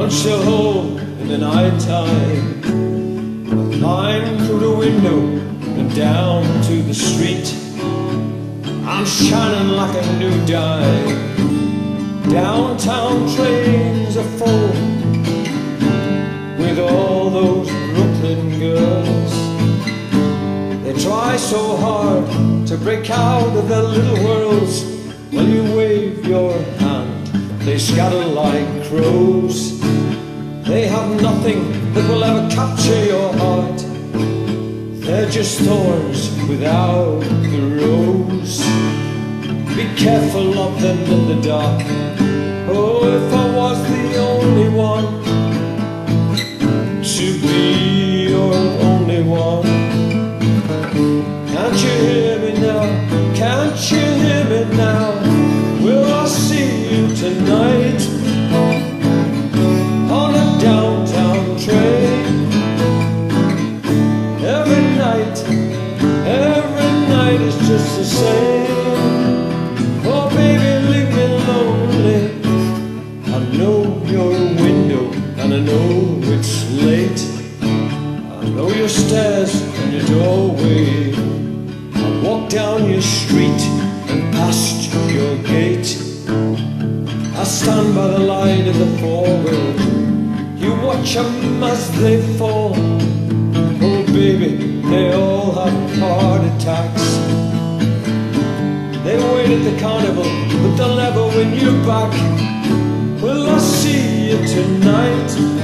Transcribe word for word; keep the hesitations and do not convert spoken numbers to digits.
punch a hole in the night time, climb through the window and down to the street. I'm shining like a new dime. Downtown trains are full with all those Brooklyn girls. They try so hard to break out of their little worlds. When you wave your hand, they scatter like crows. They have nothing that will ever capture your heart. They're just thorns without the rose. Be careful of them in the dark. Oh, if I was the only one to be your only one. Can't you hear me now? Can't you hear me now? Will I see you tonight on a downtown train? Every night, every night is just the same. Oh baby, leave me lonely. I know you're a window and I know it's late. I know your stairs and your doorway. I walk down your street and past your gate. I stand by the light of the four-wheel. You watch them as they fall. Oh baby, they all have heart attacks. They wait at the carnival, but they'll never win you back. Will I see you tonight